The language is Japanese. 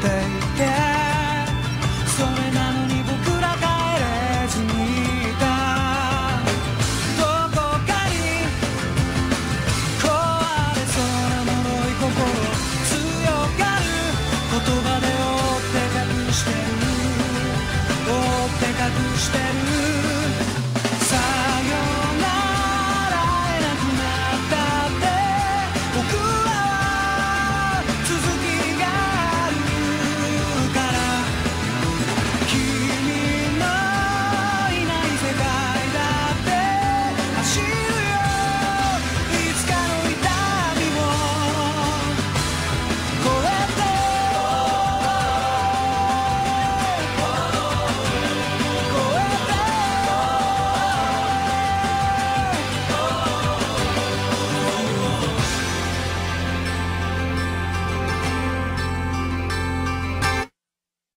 ていて、それなのに僕ら帰れずにいた。どこかに壊れそうな脆い心、強がる言葉で覆って隠してる、覆って隠してる。